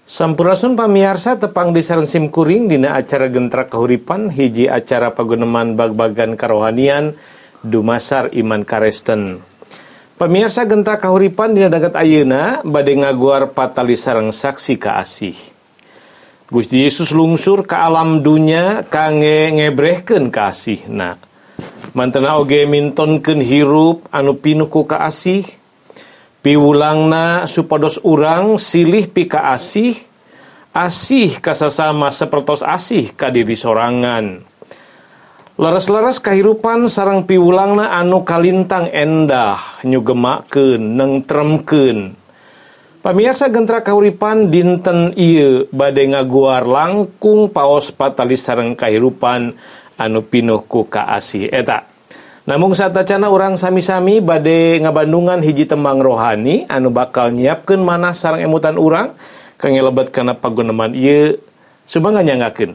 Sampurasun pamiarsa tepang di sareng simkuring dina acara Gentra Kahuripan hiji acara paguneman bag-bagan karohanian dumasar iman karesten. Pamiarsa Gentra Kahuripan dina dagat ayeuna bade ngaguar patali sareng saksi kaasih. Gusti Yesus lungsur ka alam dunya kangge ngebrehkeun kaasihna. Mantena oge mintonkeun hirup anu pinuh ku kaasih. Piwulangna supados urang silih pika asih kasasama sapertos asih ka diri sorangan. Leres-leres kahirupan sareng piwulangna anu kalintang endah nyugemakeun nengtremkeun. Pamirsa Gentra Kahuripan dinten ieu bade ngaguar langkung paos patali sareng kahirupan anu pinuh ku kaasih eta. Namung satacana urang sami-sami bade ngabandungan hiji tembang rohani anu bakal nyiapkeun manah sareng emutan urang kangge lebet kana paguneman ieu subangga nyangakeun.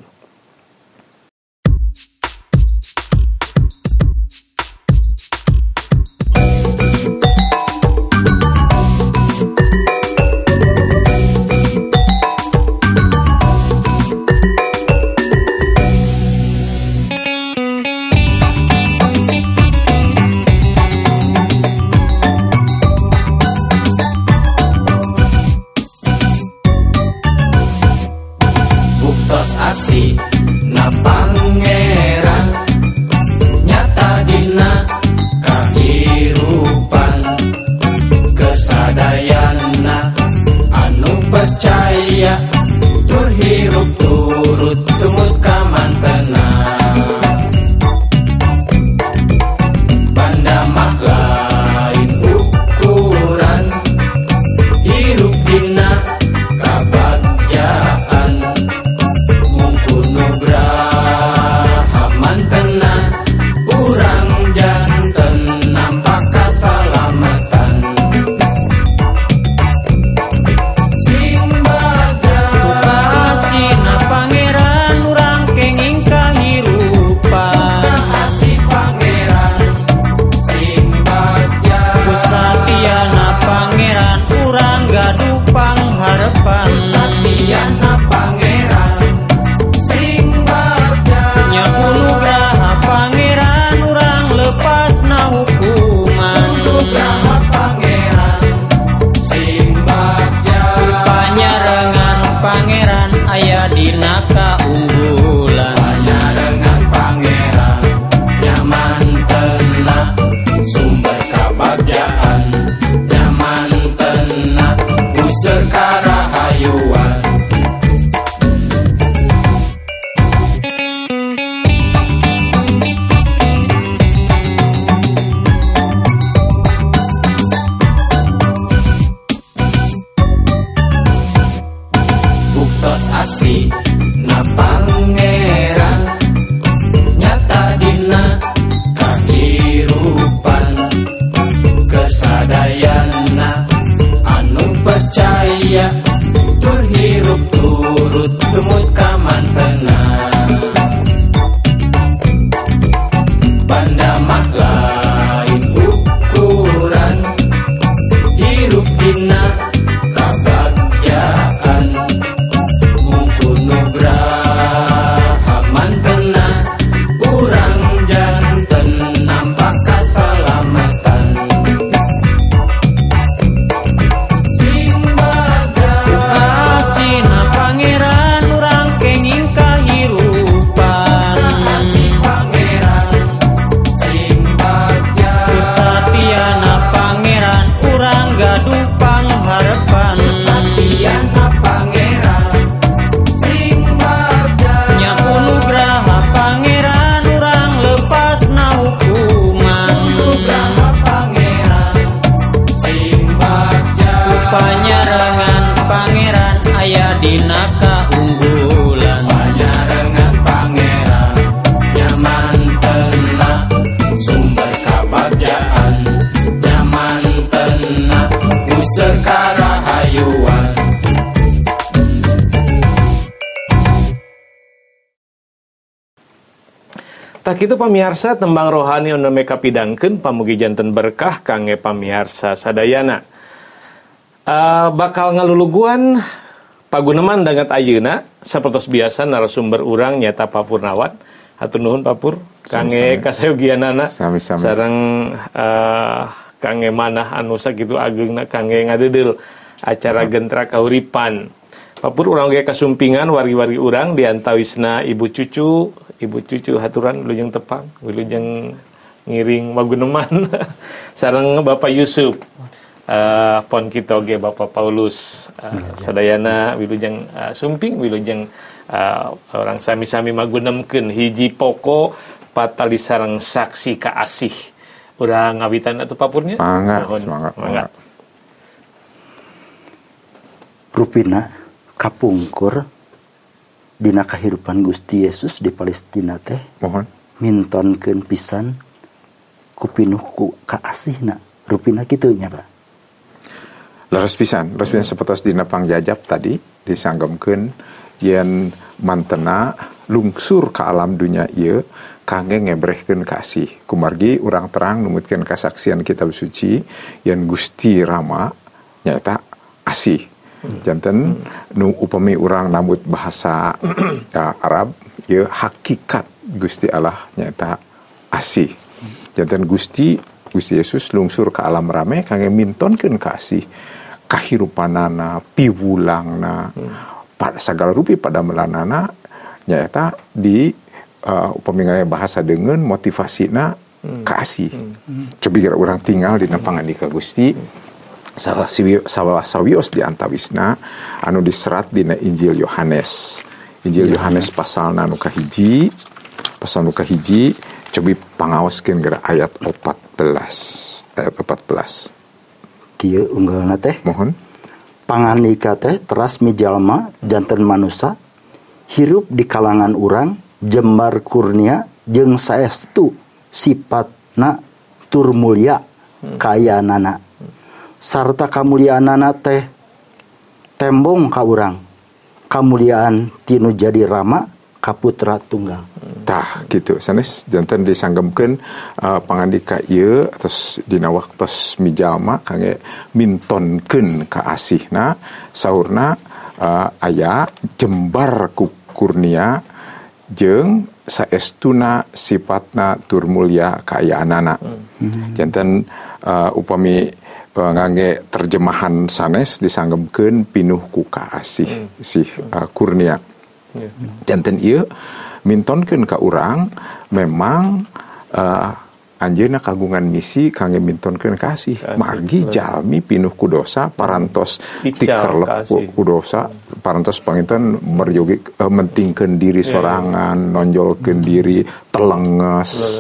Tak itu pamiarsa tembang rohani anu meka pidangkeun pamugi janten berkah kangge pamiarsa sadayana. Bakal ngaluluguan paguneman dangat ayeuna sapertos biasa narasumber urang nyata Pak Purnawan. Hatur nuhun Pak Pur kangge kasayogianana sareng kangge manah anu sakitu ageungna kangge ngadeudel acara Gentra Kahuripan. Pak Pur urang ge kasumpingan wari-wari urang diantawisna ibu cucu haturan wilujeng tepang wilujeng ngiring maguneman sareng Bapak Yusuf pon kita ge Bapak Paulus sadayana wilujeng sumping wilujeng orang sami-sami magunemkeun hiji poko patali sareng saksi kaasih urang ngawitan atuh Pak Purnya mangga rupina kapungkur dina kahirupan Gusti Yesus di Palestina teh mohon mintonkeun pisan kupinuh ku kaasihna rupina kitu nya Pak. Leres pisan sapertos dina pangjajab tadi disanggemkeun yen mantena lungsur ka alam dunia ieu kangge ngebrehkeun kasih. Kumargi urang terang numutkeun kasaksian kitab suci yen Gusti Rama nyaeta asih. Janten nu upami urang namut bahasa Arab ieu hakikat Gusti Allah nyaeta asih. Janten Gusti Yesus lungsur ka alam rame kangge mintonkeun kasih kahirupanana piwulangna pada segala rupi pada melanana nyaeta di upami bahasa dengan motivasina kasih. Cobi kira urang tinggal di pangandika Gusti salah sawios di antawisna anu diserat dina Injil Yohanes. Injil Yohanes pasal nu kahiji cobi pangaoskeun geura ayat 14. Kieu unggalna teh mohon pangandika teh teras mijalma janten manusia hirup di kalangan urang jembar kurnia jeung saestu sifatna tur mulia kayanana sarta kamuliaanana teh tembong ka urang kamuliaan tinu jadi Rama ka Putra Tunggal. Tah gitu sanes janten disanggemkeun pangandika ieu atos dina waktos mijalma kangge mintonkeun ka asihna saurna aya jembar ku kurnia jeung saestuna sifatna tur mulia kaayaanana. Janten upami ngangge terjemahan sanes disanggemkeun pinuh ku kaasih kurnia. Janten ieu mintonkeun ka urang memang anjeunna kagungan misi kangge mintonkeun kasih margi jalmi pinuh ku dosa parantos tikerlep ku dosa parantos panginten merjogi mentingkeun diri sorangan nonjolkeun diri telenges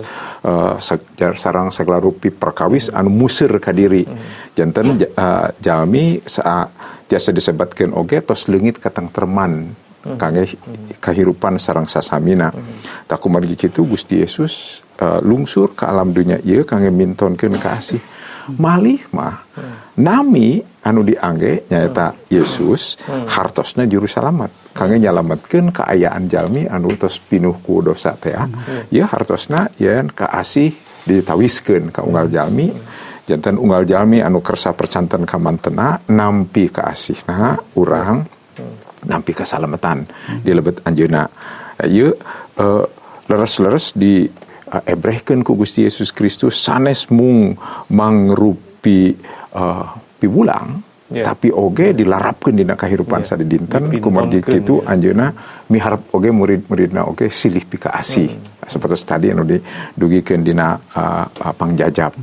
sareng sagala rupi perkawis anu museur ka diri janten jalmi tiasa disebatkeun oge tos leungit katangtreman kangge kahirupan sareng sasamina. Tak kumargi kitu Gusti Yesus lungsur ka alam dunia ieu kangge mintonkeun kasih. Malih mah nami anu diangge nyaeta Yesus hartosna juru salamet kangge nyalametkeun kaayaan jalmi anu tos pinuh ku dosa teh. Ieu hartosna yen kaasih ditawiskeun ka unggal jalmi. Janten unggal jalmi anu kersa percanten ka mantena nampi kaasihna urang nampi kasalamatan di lebet anjeunna. Ieu leres-leres di ebrehkeun ku Gusti Yesus Kristus sanes mung mangrupi piwulang tapi oge dilarapkeun dina kahirupan sadedinten kumargi kitu anjeunna miharep oge murid-muridna oge silih pika asih sapertos tadi anu didugikeun dina pangjajab.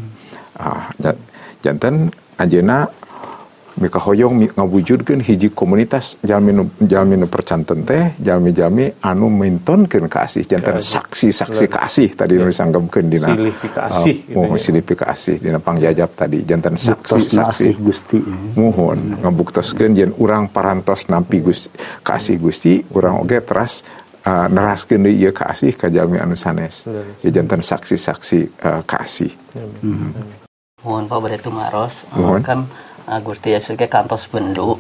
Janten anjeunna mika hoyong ngawujudkeun hiji komunitas jalmi nu percanten teh jalmi-jalmi anu mintonkeun kasih janten saksi-saksi kasih tadi nu disanggemkeun dina silih pika asih silih pika asih dina pangjajab tadi janten saksi-saksi Gusti muhun ngabuktoskeun yen urang parantos nampi Gusti kasih Gusti urang oge teras neraskeun deui ieu kasih ka jalmi anu sanes ya janten saksi-saksi kasih. Mohon Pak Bade Tumaros kan Gusti Yesus ke kantos bendu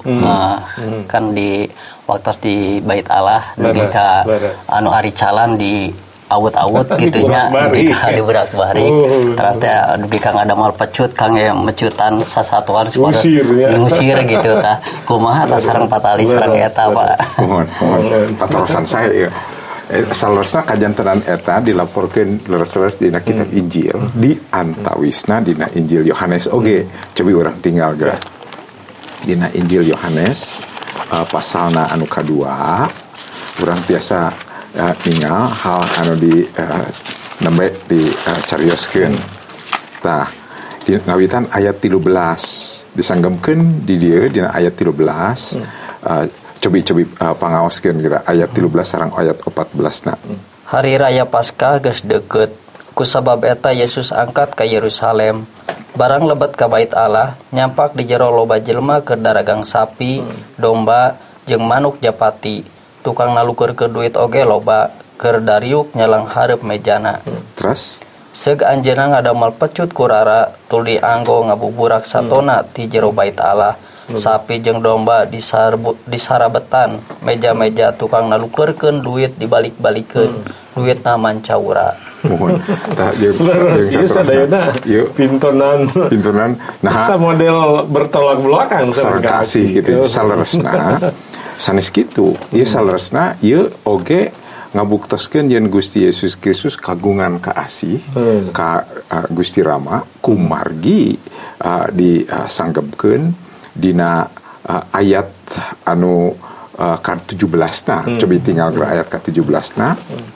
kan di waktu di Bait Allah dugi ka anu ari calan di awut-awut gitunya di berak-barik ternyata dugi kang ada mal pecut kang mecutan sasatuan diusir gitu tah kumaha tah sareng patali sareng eta Pak. Mohon patrosan saya ya. Salesna kajantenan eta dilaporkeun leres-leres dina kitab Injil di antawisna dina Injil Yohanes oge. Cobi urang tinggal geura. Dina Injil Yohanes pasalna anu kadua urang biasa tinggal hal anu di nembe di carioskeun. Tah di ngawitan ayat 13 disanggemkeun di dieu dina ayat 13 cobi pangaoskeun geura ayat 13 sareng ayat 14 na. Hari raya Paskah geus deukeut. Kusabab eta Yesus angkat ka Yerusalem. Barang lebet ka bait Allah, nyampak di jero loba jelema keur daragang sapi, domba, jeung manuk japati. Tukang nalukeurkeun duit oge loba, keur dariuk nyalang hareup mejana. Terus Seug anjeunna ngadamel pecut kurara tul dianggo ngabuburak satona ti jero bait Allah. Sapi jeung domba disarabetan, meja-meja tukang nalukeurkeun duit dibalik-balikeun, duitna mancaura. Mohon tah jeung sadayana pintonan nah sa model bertolak belakang sareng kasih gitu saleresna sanes kitu ieu saleresna ieu oge ngabuktoskeun yen Gusti Yesus Kristus kagungan kaasih ka Gusti Rama kumargi disanggepkeun dina ayat anu ka-17 na coba tinggal ke ayat ka-17 na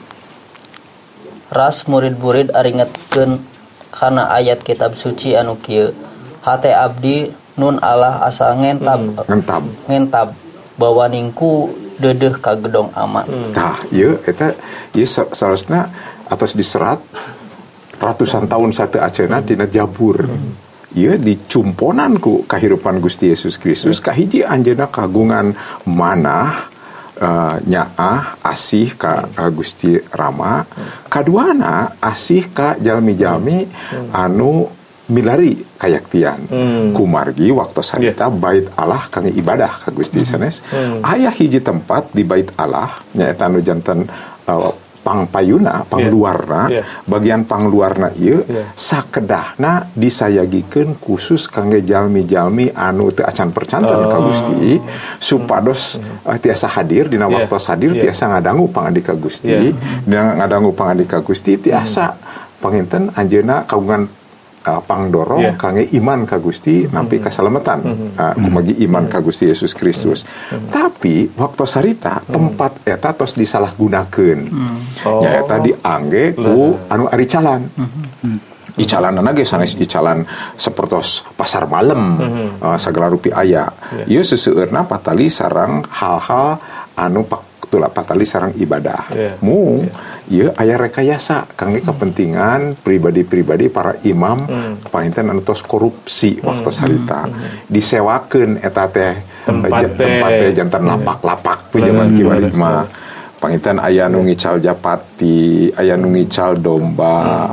ras murid-murid aringetkeun kana ayat kitab suci anu kieu hate abdi nun Allah asa ngentab bawa ningku deudeuh ka gedong aman. Tah ieu eta ieu salasna atos diserat ratusan tahun sateu aceuna dina Jabur. Ieu dicumponan ku kahirupan Gusti Yesus Kristus kahiji anjeunna kagungan manah nyaah asih ka Gusti Rama kaduana asih ka jalmi-jalmi anu milari kayaktian kumargi waktu sarita bait Allah kangge ibadah ka Gusti sanes aya hiji tempat di bait Allah nyaeta anu janten pangpayuna pangluarna bagian pangluarna ieu sakedahna disayagikeun khusus kangge jalmi-jalmi anu teu acan percanten ka Gusti supados tiasa hadir dina waktos hadir tiasa ngadangu pangandika Gusti dina ngadangu pangandika Gusti tiasa panginten anjeunna kagungan pangdorong kangge iman ka Gusti nampi kasalametan kumagi iman ka Gusti Yesus Kristus tapi waktu sarita tempat eta tos disalahgunakeun nyaeta diangge ku anu ari calan icalanana ge sanes icalan sapertos pasar malam sagala rupi aya ieu seseueurna patali sareng hal-hal anu tula patali sareng ibadah mung ieu aya rekayasa kangge kepentingan pribadi-pribadi para imam painten anu tos korupsi waktu sarita disewakeun eta teh tempat teh janten lapak-lapak pi zaman kieu mah panginten aya nu ngical japati aya nu ngical domba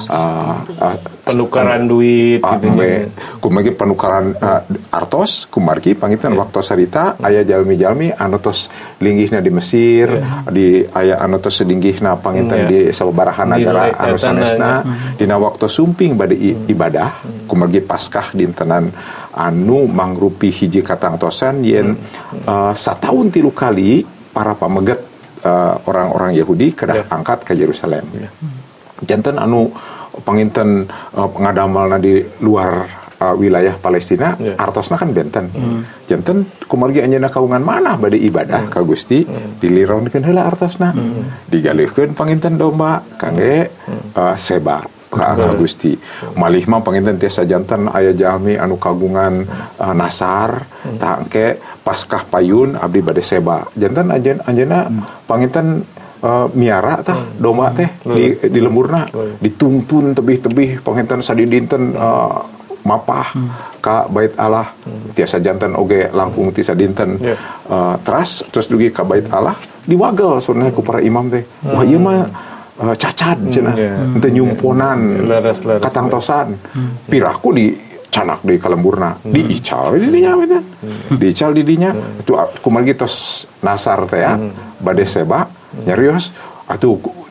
penukaran duit gitu kumagi penukaran artos kumargi panginten waktu sarita aya jalmi-jalmi anu tos linggihna di Mesir di aya anu tos linggihna panginten di sababaraha nagara anu sanesna dina waktu sumping bade ibadah kumargi Paskah dintenan anu mangrupi hiji katangtosan yen sataun 3 kali para pameget orang-orang Yahudi kedah angkat ke Yerusalem. Janten anu panginten ngadamelna di luar wilayah Palestina artosna kan benten. Janten kumargi anjeunna kaungan manah bade ibadah ka Gusti dilironkeun heula artosna. Digalihkeun panginten domba kangge seba ka Gusti. Malih mah panginten tiasa janten aya jalmi anu kagungan nasar tangke Paskah payun abdi bade seba. Janten anjeunna panginten miara tah domba teh di lemburna dituntun tebih-tebih panginten sadidinten mapah ka bait Allah tiasa janten oge langkung ti sadinten terus dugi ka bait Allah diwagel sebenarnya ku para imam teh wah ieu mah cacad cenah teu nyumponan katangtosan piraku di canak di kalemburna diical di dinya eta diical di dinya itu kumargi tos nasar teh bade seba nyarios atuh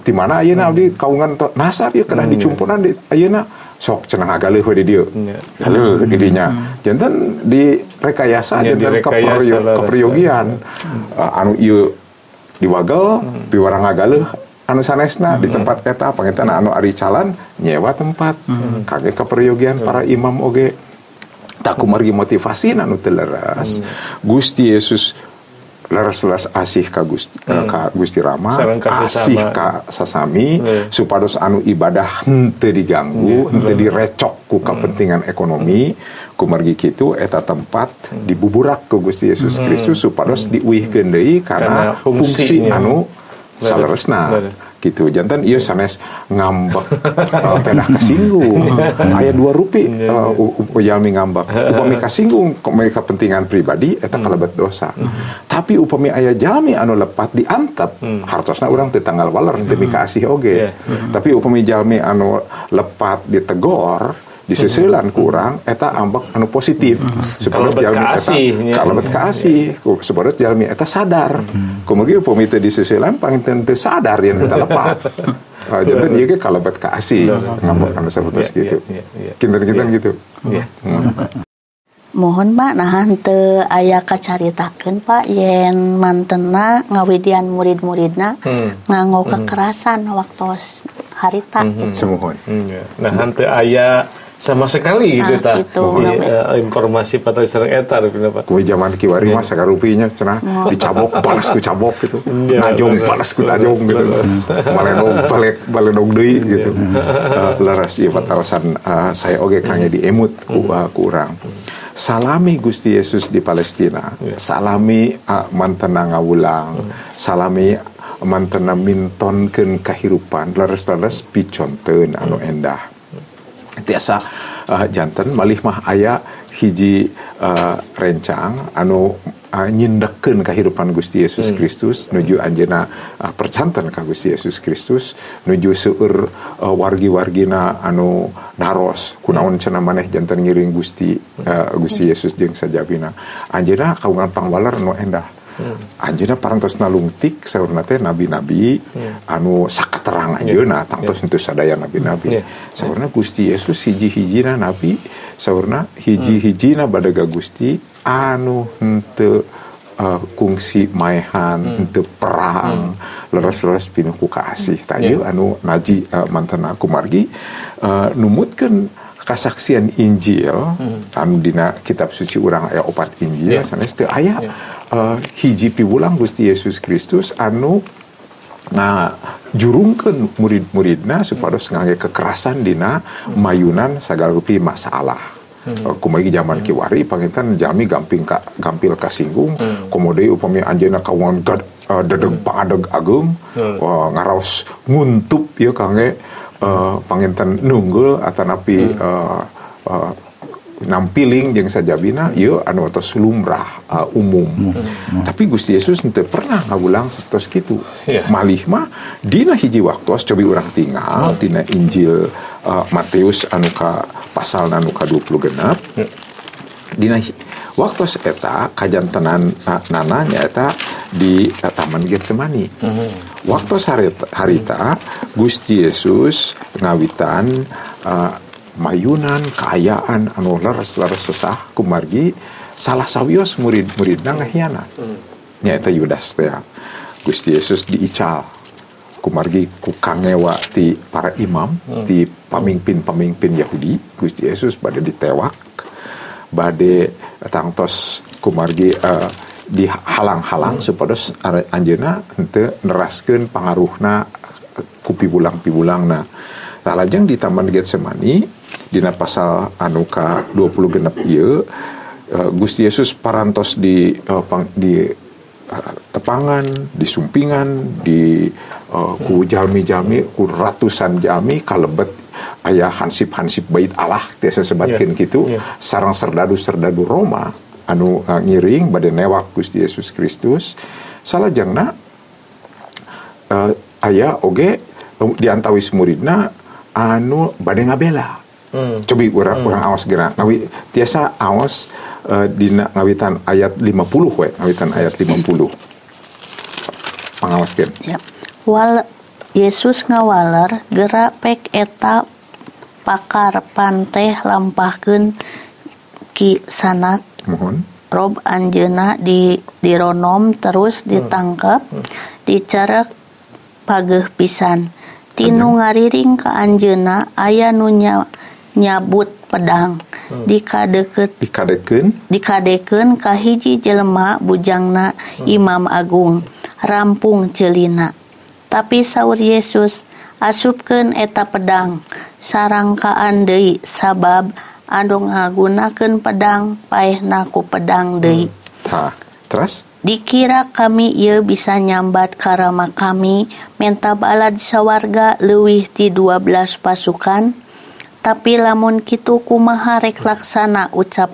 di mana ayeuna abdi kaungan nasar ieu kedah dicumpunan di ayeuna sok cenah ngagaleuh we di dieu. Galeuh di dinya. Janten di rekayasa janten keperyogian anu ieu diwagel piwarang ngagaleuh anu sanesna di tempat eta pangeutana anu ari calan nyewa tempat kage keperyogian para imam oge tak kumargi motivasi anu teu leres. Gusti Yesus leres-leres asih ka Gusti Rama, asih ka sasami supados anu ibadah henteu diganggu, henteu direcok ku kepentingan ekonomi. Kumargi kitu eta tempat dibuburak ku Gusti Yesus Kristus supados diuihkeun deui karena fungsi anu saleresna gitu. Jantan ieu sanes ngambek pedah kasinggung aya 2 rupi jalmi ngambek upami kasinggung mereka kepentingan pribadi eta kalebet dosa. Tapi upami aya jalmi anu lepat diantep hartosna urang teu tanggal waler demi kasih oge. Tapi upami jalmi anu lepat ditegor diseuselan ku urang eta ambek anu positif supados jalmi eta kalebet kaasih supados jalmi eta sadar kumaha upami teu diseuselan panginten teu sadar yen eta lepat janten ieu ge kalebet kaasih ngambek anu saeueus kitu kinten-kinten gitu. Mohon Pak nah henteu aya kacaritakeun Pak yen mantena ngawidian murid-muridna nganggo kekerasan waktos harita gitu. Semohon. Nah henteu aya sama sekali gitu tah informasi patah sareng eta Pak. Ku zaman kiwari mah sagarupinya cenah dicabok balas ku cabok gitu. Najong balas ku najong gitu. Balenong deui gitu. Laras ieu patarosan saya oge kangge diemut ku urang. Salami Gusti Yesus di Palestina. Salami mantena ngawulang. Salami mantena mintonkeun kahirupan leres-leres piconteun anu endah. Tiasa janten malih mah aya hiji rencang anu nyindekeun kahirupan Gusti Yesus Kristus nuju anjeunna percanten ka Gusti Yesus Kristus nuju seueur wargi-wargina anu naros kunaon cenah maneh janten ngiring Gusti Yesus jeung sajabina anjeunna kaungan pangwaler anu endah. Anjeunna parantos nalungtik saurna teh nabi-nabi anu sakaterang anjeunna tangtos henteu sadaya nabi-nabi. Saurna Gusti Yesus hiji-hijina nabi, saurna hiji-hijina badaga Gusti anu henteu kungsi maehan henteu perang leres-leres pinuh ku kaasih. Tah ieu anu naji mantena kumargi numutkeun kasaksian Injil anu dina kitab suci urang aya 4 Injil sanes teu aya hiji piwulang Gusti Yesus Kristus anu jurungkeun murid-muridna supados ngangge kekerasan dina mayunan sagala rupi masalah. Kumaha zaman kiwari panginten jalmi gampil kasinggung komo deui upami anjeunna kawangan dedeg pangadeg ageum ngaraos nguntup ieu kangge panginten nunggul atanapi nampiling jeung sajabina ieu anu tos lumrah umum. Tapi Gusti Yesus henteu pernah ngawulang satos kitu. Malih mah dina hiji waktos cobi urang tinggal dina Injil Matius anu ka pasal anu ka 20 genep. Dina waktos eta kajantenan nana nyaeta di Taman Getsemani. Waktos harita Gusti Yesus ngawitan mayunan kaayaan anu leres-leres sesah kumargi salah sawios murid-muridna ngahianat. Nyaeta Yudas teh. Gusti Yesus diical kumargi ku kangewa ti para imam, ti pamimpin-pamimpin Yahudi. Gusti Yesus bade ditewak, bade tangtos kumargi dihalang-halang supados anjeunna henteu neraskeun pangaruhna ku piwulang-piwulangna. Tah lajeng di Taman Getsemani dina pasal anu ka 20 genep ieu Gusti Yesus parantos di tepangan, di sumpingan, di ku jalmi-jalmi, ku ratusan jalmi kalebet aya hansip-hansip bait Allah tiasa sebatkeun kitu sareng serdadu-serdadu Roma anu ngiring bade newak Gusti Yesus Kristus. Salajengna aya oge diantawis muridna anu bade ngabela. Cobi urang aos geura tiasa aos dina ngawitan ayat 50 we ngawitan ayat 50 pangaoskeun. Ya. Yesus ngawaler gerak pek eta pakar panteh lampahkeun ki sanak Mohon. rob anjeuna dironom terus ditangkap dicerek pageuh pisan tinu ngariring ka anjeuna aya nu nyabut pedang dikadekeun ka hiji jelema bujangna Imam Agung rampung ceulina tapi saur Yesus asupkeun eta pedang sarangkaan deui sabab anu ngagunakeun pedang paehna ku pedang deui. Terus Dikira kami ieu bisa nyambat karama kami menta bala di sawarga leuwih ti 12 pasukan tapi lamun kitu kumaha rek laksana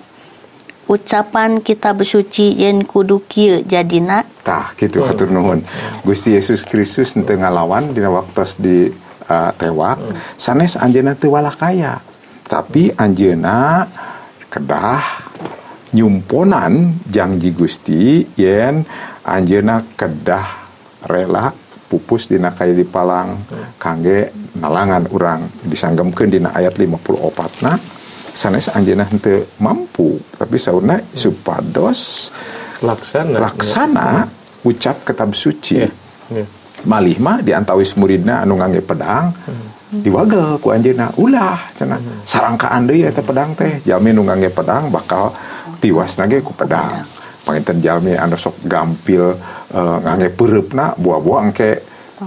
ucapan kitab suci yen kudu kieu jadina. Tah kitu hatur nuhun. Gusti Yesus Kristus henteu ngalawan dina waktos di tewak sanes anjeunna teu walakaya tapi anjeunna kedah nyumponan janji Gusti yen anjeunna kedah rela pupus dina kayu dipalang kangge nalangan urang disanggemkeun dina ayat 54 sanes anjeunna henteu mampu tapi saurna supados laksana ucap kitab suci malih mah diantawis muridna anu ngangge pedang diwagel ku anjeunna ulah cenah sarangkaan deui eta pedang teh jalmi nu ngangge pedang bakal tiwas nage ku pedang panginten jalmi anu sok gampil ngangge peureupna buah-buah engke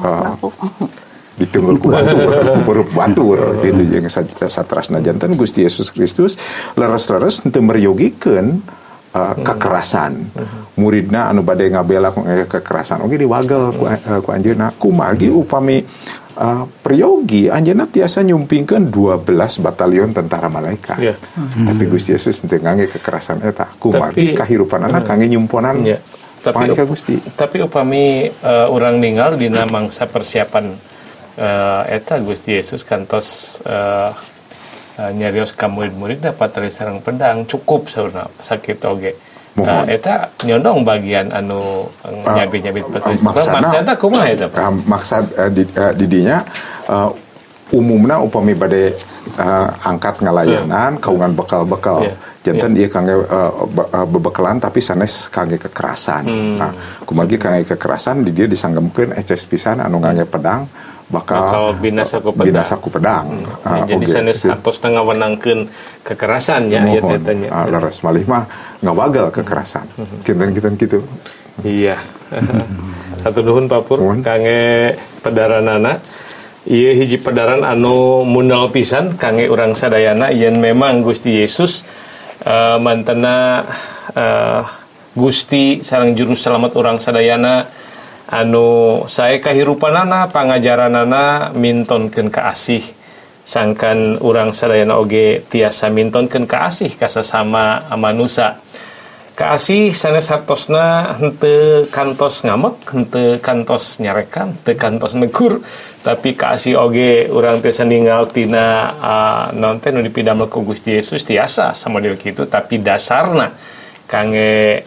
ditunggul ku peurup batur gitu jeung satrasna janten Gusti Yesus Kristus leres-leres henteu meryogikeun kekerasan muridna anu bade ngabela ku kekerasan oge diwagel ku anjeunna kumagi upami priyogi anjeunna tiasa nyumpingkeun 12 batalion tentara malaikat tapi Gusti Yesus teu ngangge kekerasan eta kumagi kahirupanana kangge nyumponan pangika Gusti tapi upami urang ninggal dina mangsa persiapan eta Gusti Yesus kantos nyarios ka murid-murid dapat tali sareng pedang cukup saurna sakit oge eta nyondong bagian anu nyabi-nyabi petulis maksudna kumaha eta maksud didinya umumna upami bade angkat ngalayanan kaungan bekal-bekal janten ieu kangge bebekalan tapi sanes kangge kekerasan kumagi kangge kekerasan di dieu disanggemkeun eces pisan anu ngangge pedang bakal binasa ku pedang. Jadi sanes atos ngawenangkeun kekerasan nya aya teh nya. Laras malih mah ngawagel kekerasan. Kinten-kinten kitu. Iya. Hatur nuhun Papur kangge pedaranana. Ieu hiji pedaran anu munal pisan kangge urang sadayana yen memang Gusti Yesus mantena Gusti sareng juru selamat urang sadayana anu sae kahirupanana pangajaranana mintonkeun kaasih sangkan urang sadayana oge tiasa mintonkeun kaasih ka sasama manusia kaasih sanes hartosna henteu kantos ngamek henteu kantos nyarekan teu kantos negur tapi kaasih oge urang tiasa ninggal tina naon teh nu dipidamel ku Gusti Yesus tiasa samadeu kitu tapi dasarna kangge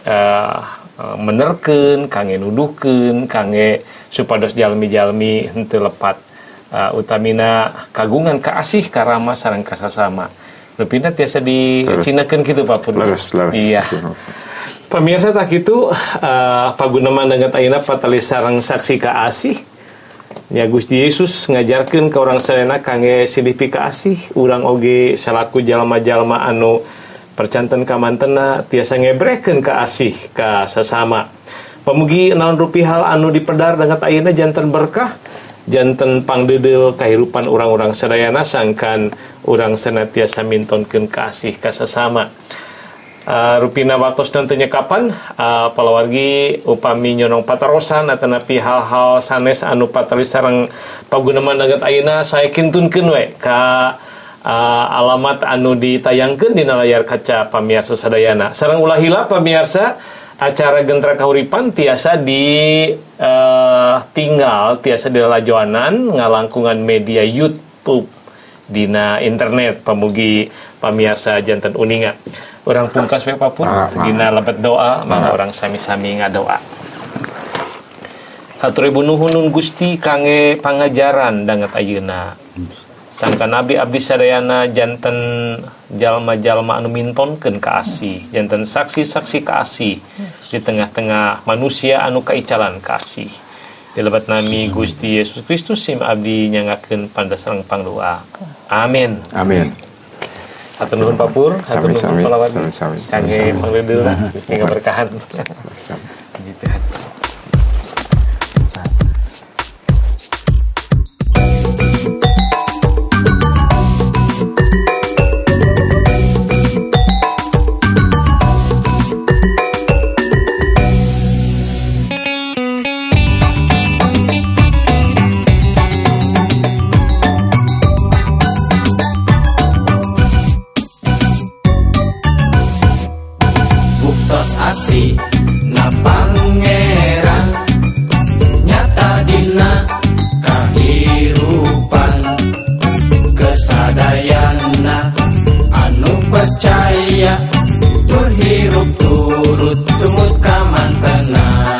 menerkeun kangge nuduhkeun kangge supados jalmi-jalmi henteu lepat utamina kagungan kaasih karama sareng kasasama leuwihna tiasa dicinakeun kitu Pak Pur. Iya. Pamirsa tak kitu pagunaman dengan ayeuna patali sareng saksi kaasih ya Gusti Yesus ngajarkeun ka urang sadayana kangge silih pikaasih urang oge salaku jalma-jalma anu percanten ka mantena tiasa ngebrekeun ka asih ka sasama. Pamugi naon rupihal anu dipedar dengan ayeuna janten berkah, janten pangdeudeuh kahirupan urang-urang sadayana sangkan urang senantiasa mintonkeun ka asih ka sasama. Rupina waktosna teu nyekapan palawargi upami nyonong patarosan atanapi hal-hal sanes anu patali sareng pagunaman dengan ayeuna saya kintunkeun we ka alamat anu ditayangkeun dina layar kaca pamirsa sadayana. Sareng ulah heula pamirsa acara Gentra Kahuripan tiasa di tinggal tiasa dilalajoanan ngalangkungan media YouTube dina internet pamugi pamirsa janten uninga. Urang pungkas we Papun dina lebet doa mangga urang sami-sami ngadoa. Hatur ibu nuhun Gusti kangge pangajaran danget ayeuna. Sangka Nabi abdi sadayana janten jalma-jalma anu mintonkeun kaasih, janten saksi-saksi kaasih di tengah-tengah manusia anu kaicalan kaasih. Di lebat nami Gusti Yesus Kristus sim abdi nyangakeun pandasareng pangdoa. Amin. Amin. Hatur nuhun Papur, hatur nuhun palawat. Kangge pangleundeulna Gusti ngaberkahan. Gitu. Na Pangeran nyata dina kahirupan kesadayana anu percaya tur hirup turut tumut kamantenan.